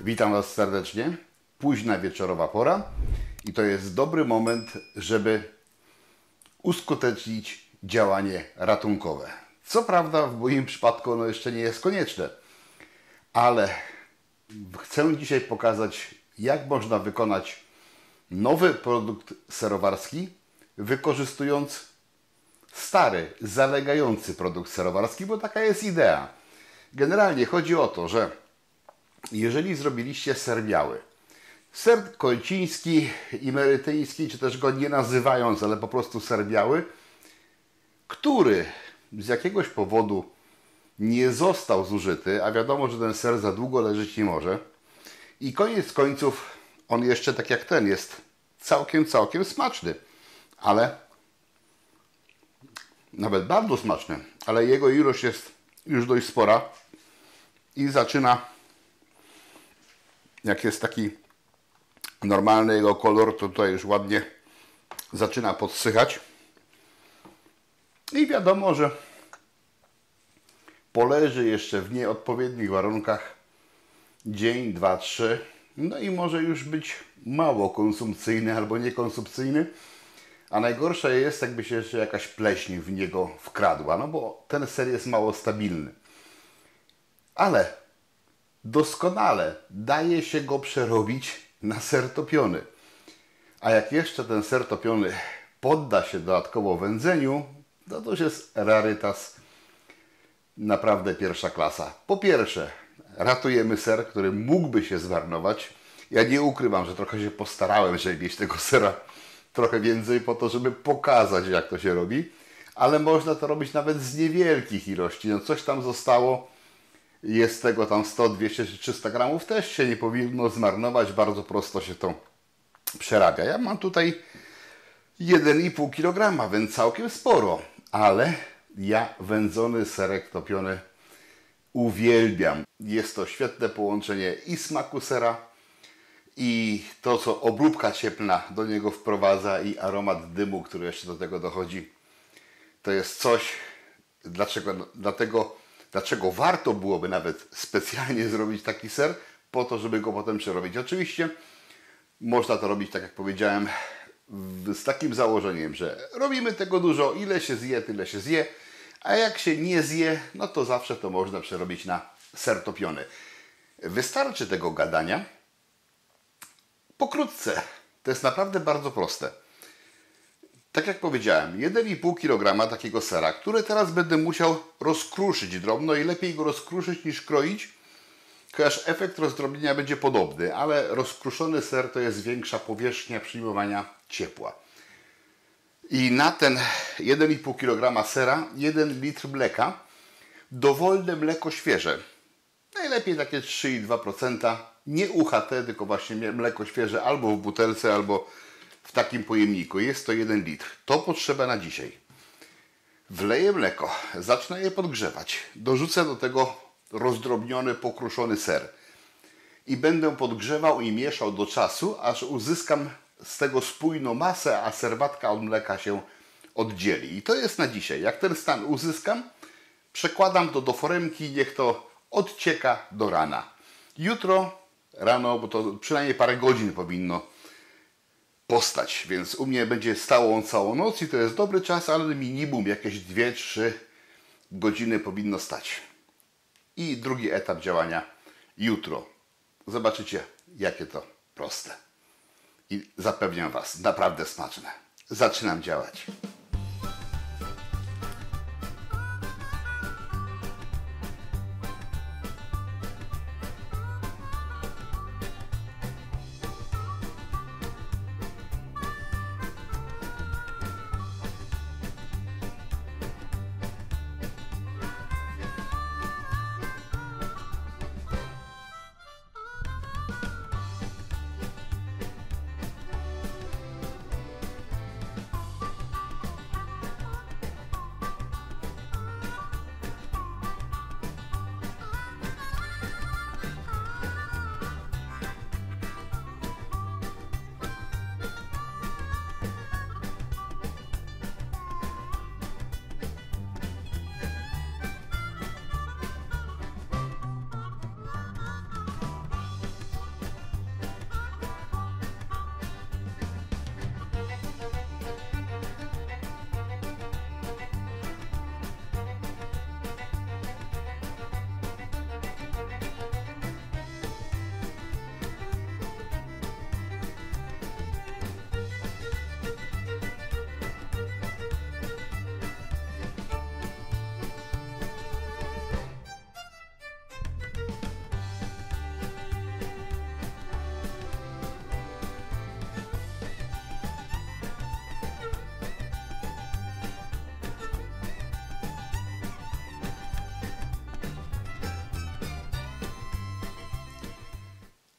Witam Was serdecznie. Późna wieczorowa pora i to jest dobry moment, żeby uskutecznić działanie ratunkowe. Co prawda w moim przypadku ono jeszcze nie jest konieczne, ale chcę dzisiaj pokazać, jak można wykonać nowy produkt serowarski, wykorzystując stary, zalegający produkt serowarski, bo taka jest idea. Generalnie chodzi o to, że jeżeli zrobiliście ser biały, ser kończyński i merytyński, czy też go nie nazywając, ale po prostu ser biały, który z jakiegoś powodu nie został zużyty, a wiadomo, że ten ser za długo leżeć nie może, i koniec końców on jeszcze tak jak ten jest całkiem smaczny, ale nawet bardzo smaczny, ale jego ilość jest już dość spora i zaczyna, jak jest taki normalny jego kolor, to tutaj już ładnie zaczyna podsychać i wiadomo, że poleży jeszcze w nieodpowiednich warunkach dzień, dwa, trzy, no i może już być mało konsumpcyjny albo niekonsumpcyjny, a najgorsze jest, jakby się jeszcze jakaś pleśń w niego wkradła, no bo ten ser jest mało stabilny. Ale doskonale daje się go przerobić na ser topiony. A jak jeszcze ten ser topiony podda się dodatkowo wędzeniu, no to już jest rarytas naprawdę pierwsza klasa. Po pierwsze, ratujemy ser, który mógłby się zmarnować. Ja nie ukrywam, że trochę się postarałem, żeby mieć tego sera trochę więcej po to, żeby pokazać, jak to się robi. Ale można to robić nawet z niewielkich ilości. No coś tam zostało, jest tego tam 100, 200 czy 300 gramów, też się nie powinno zmarnować. Bardzo prosto się to przerabia. Ja mam tutaj 1,5 kg, więc całkiem sporo. Ale ja wędzony serek topiony uwielbiam. Jest to świetne połączenie i smaku sera, i to, co obróbka cieplna do niego wprowadza, i aromat dymu, który jeszcze do tego dochodzi. To jest coś, dlaczego warto byłoby nawet specjalnie zrobić taki ser, po to, żeby go potem przerobić. Oczywiście można to robić, tak jak powiedziałem, z takim założeniem, że robimy tego dużo, ile się zje, tyle się zje, a jak się nie zje, no to zawsze to można przerobić na ser topiony. Wystarczy tego gadania. Pokrótce, to jest naprawdę bardzo proste. Tak jak powiedziałem, 1,5 kg takiego sera, który teraz będę musiał rozkruszyć drobno, i lepiej go rozkruszyć niż kroić, chociaż efekt rozdrobnienia będzie podobny, ale rozkruszony ser to jest większa powierzchnia przyjmowania ciepła. I na ten 1,5 kg sera 1 litr mleka, dowolne mleko świeże. Najlepiej takie 3,2%, nie UHT, tylko właśnie mleko świeże albo w butelce, albo w takim pojemniku. Jest to 1 litr. To potrzeba na dzisiaj. Wleję mleko, zacznę je podgrzewać. Dorzucę do tego rozdrobniony, pokruszony ser. I będę podgrzewał i mieszał do czasu, aż uzyskam z tego spójną masę, a serwatka od mleka się oddzieli. I to jest na dzisiaj. Jak ten stan uzyskam, przekładam to do foremki, niech to odcieka do rana. Jutro rano, bo to przynajmniej parę godzin powinno postać, więc u mnie będzie stało on całą noc i to jest dobry czas, ale minimum jakieś 2-3 godziny powinno stać. I drugi etap działania jutro. Zobaczycie, jakie to proste. I zapewniam Was, naprawdę smaczne. Zaczynam działać.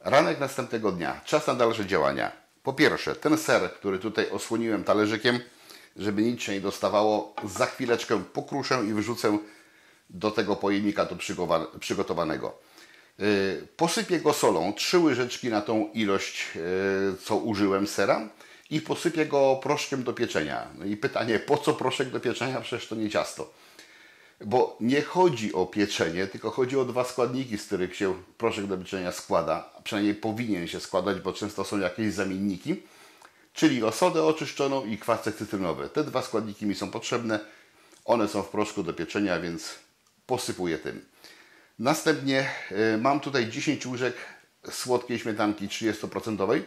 Ranek następnego dnia. Czas na dalsze działania. Po pierwsze, ten ser, który tutaj osłoniłem talerzykiem, żeby nic się nie dostawało, za chwileczkę pokruszę i wrzucę do tego pojemnika tu przygotowanego. Posypię go solą, 3 łyżeczki na tą ilość, co użyłem sera, i posypię go proszkiem do pieczenia. No i pytanie, po co proszek do pieczenia? Przecież to nie ciasto. Bo nie chodzi o pieczenie, tylko chodzi o 2 składniki, z których się proszek do pieczenia składa. A przynajmniej powinien się składać, bo często są jakieś zamienniki. Czyli o sodę oczyszczoną i kwasek cytrynowy. Te 2 składniki mi są potrzebne. One są w proszku do pieczenia, więc posypuję tym. Następnie mam tutaj 10 łyżek słodkiej śmietanki 30%.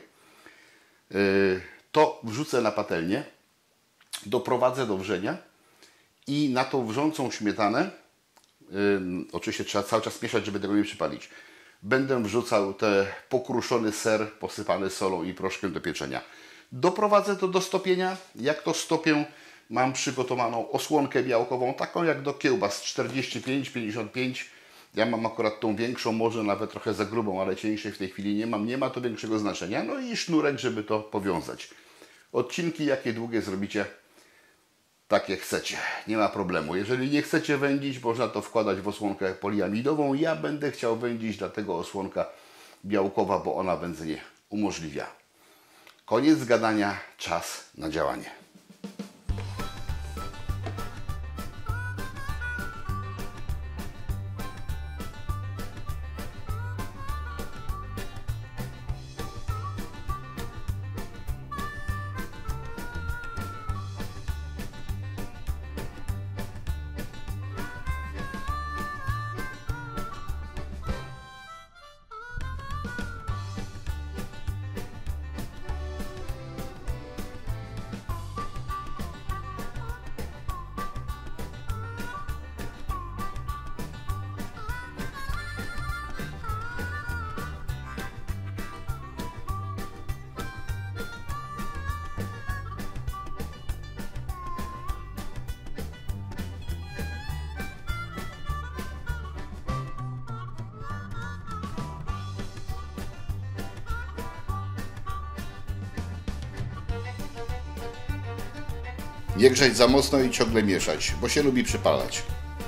To wrzucę na patelnię, doprowadzę do wrzenia i na tą wrzącą śmietanę, oczywiście trzeba cały czas mieszać, żeby tego nie przypalić, będę wrzucał ten pokruszony ser posypany solą i proszkiem do pieczenia. Doprowadzę to do stopienia. Jak to stopię, mam przygotowaną osłonkę białkową, taką jak do kiełbas, 45-55. Ja mam akurat tą większą, może nawet trochę za grubą, ale cieńszej w tej chwili nie mam. Nie ma to większego znaczenia. No i sznurek, żeby to powiązać. Odcinki jakie długie zrobicie, takie chcecie. Nie ma problemu. Jeżeli nie chcecie wędzić, można to wkładać w osłonkę poliamidową. Ja będę chciał wędzić, dlatego osłonka białkowa, bo ona wędzenie umożliwia. Koniec gadania, czas na działanie. Nie grzać za mocno i ciągle mieszać, bo się lubi przypalać.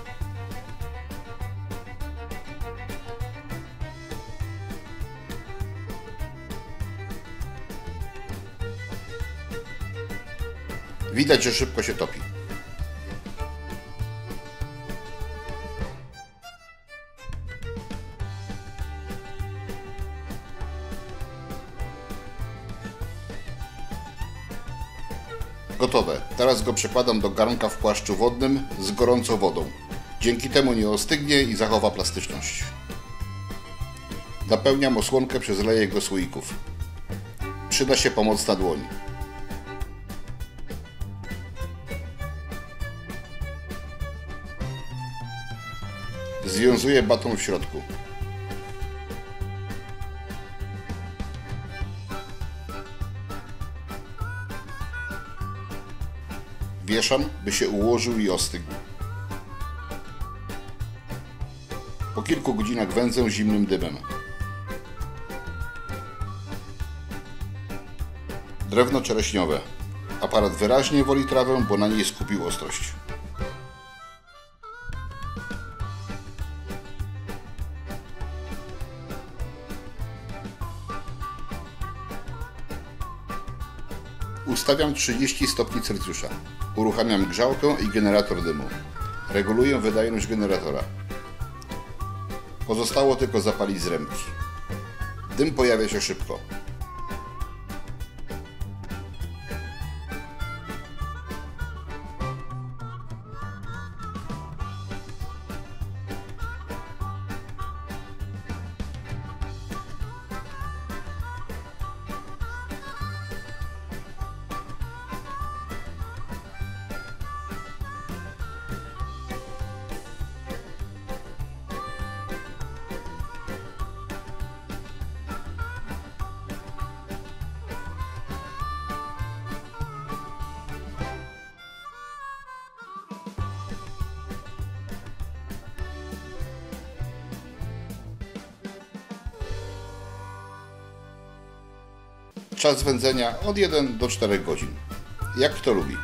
Widać, że szybko się topi. Gotowe. Teraz go przekładam do garnka w płaszczu wodnym z gorącą wodą. Dzięki temu nie ostygnie i zachowa plastyczność. Napełniam osłonkę przez lejek do słoików. Przyda się pomocna dłoń. Związuję baton w środku. Wieszam, by się ułożył i ostygł. Po kilku godzinach wędzę zimnym dymem. Drewno czereśniowe. Aparat wyraźnie woli trawę, bo na niej skupił ostrość. Ustawiam 30 stopni Celsjusza. Uruchamiam grzałkę i generator dymu. Reguluję wydajność generatora. Pozostało tylko zapalić z ręki. Dym pojawia się szybko. Czas wędzenia od 1 do 4 godzin. Jak kto lubi.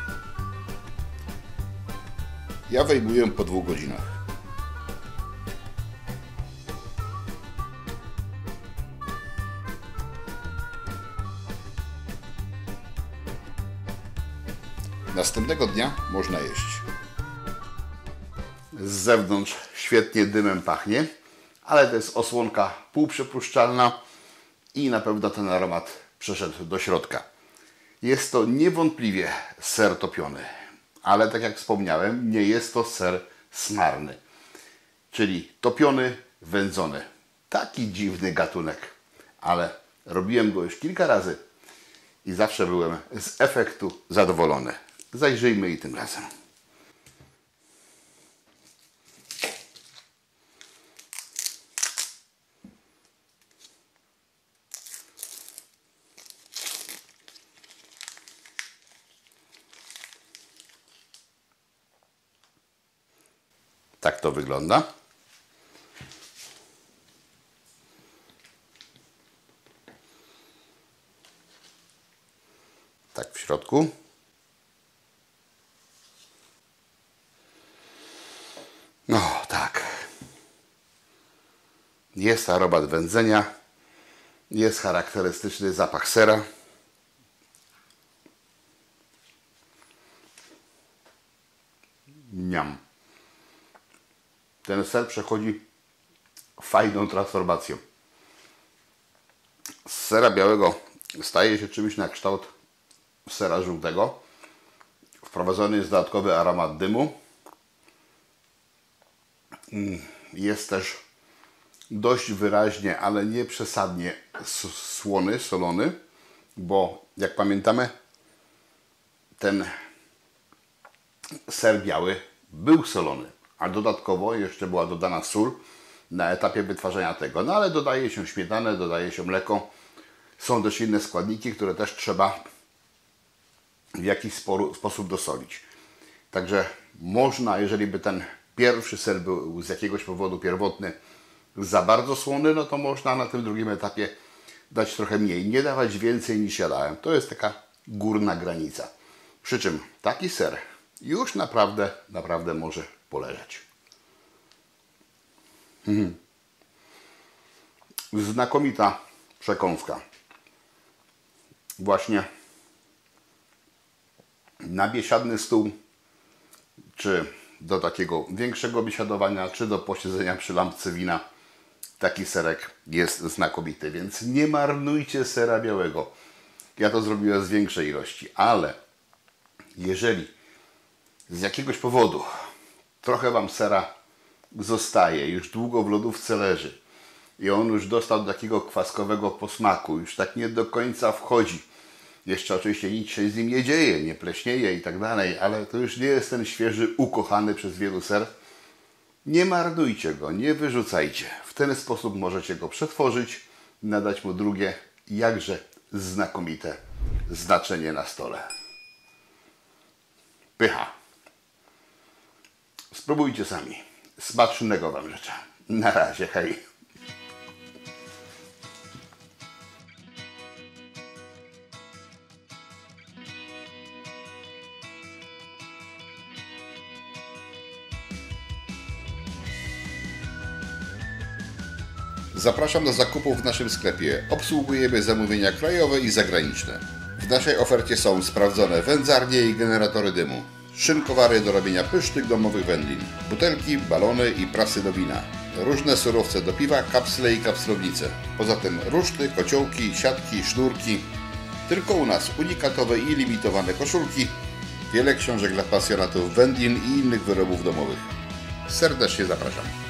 Ja wyjmuję po 2 godzinach. Następnego dnia można jeść. Z zewnątrz świetnie dymem pachnie, ale to jest osłonka półprzepuszczalna i na pewno ten aromat przeszedł do środka. Jest to niewątpliwie ser topiony, ale tak jak wspomniałem, nie jest to ser smarny, czyli topiony, wędzony. Taki dziwny gatunek, ale robiłem go już kilka razy i zawsze byłem z efektu zadowolony. Zajrzyjmy i tym razem. Tak to wygląda. Tak w środku. No tak. Jest aromat wędzenia. Jest charakterystyczny zapach sera. Niam. Ten ser przechodzi fajną transformację. Z sera białego staje się czymś na kształt sera żółtego. Wprowadzony jest dodatkowy aromat dymu. Jest też dość wyraźnie, ale nie przesadnie słony, solony, bo jak pamiętamy, ten ser biały był solony, a dodatkowo jeszcze była dodana sól na etapie wytwarzania tego. No ale dodaje się śmietanę, dodaje się mleko. Są też inne składniki, które też trzeba w jakiś sposób dosolić. Także można, jeżeli by ten pierwszy ser był z jakiegoś powodu pierwotny za bardzo słony, no to można na tym drugim etapie dać trochę mniej. Nie dawać więcej niż ja dałem. To jest taka górna granica. Przy czym taki ser już naprawdę może poleżeć. Znakomita przekąska. Właśnie na biesiadny stół, czy do takiego większego biesiadowania, czy do posiedzenia przy lampce wina, taki serek jest znakomity, więc nie marnujcie sera białego. Ja to zrobiłem z większej ilości, ale jeżeli z jakiegoś powodu trochę Wam sera zostaje, już długo w lodówce leży i on już dostał takiego kwaskowego posmaku, już tak nie do końca wchodzi. Jeszcze oczywiście nic się z nim nie dzieje, nie pleśnieje i tak dalej, ale to już nie jest ten świeży, ukochany przez wielu ser. Nie marnujcie go, nie wyrzucajcie. W ten sposób możecie go przetworzyć, nadać mu drugie, jakże znakomite znaczenie na stole. Pycha. Spróbujcie sami. Smacznego Wam życzę. Na razie, hej. Zapraszam do zakupów w naszym sklepie. Obsługujemy zamówienia krajowe i zagraniczne. W naszej ofercie są sprawdzone wędzarnie i generatory dymu, szynkowary do robienia pysznych domowych wędlin, butelki, balony i prasy do wina, różne surowce do piwa, kapsle i kapslownice. Poza tym ruszty, kociołki, siatki, sznurki. Tylko u nas unikatowe i limitowane koszulki, wiele książek dla pasjonatów wędlin i innych wyrobów domowych. Serdecznie zapraszam.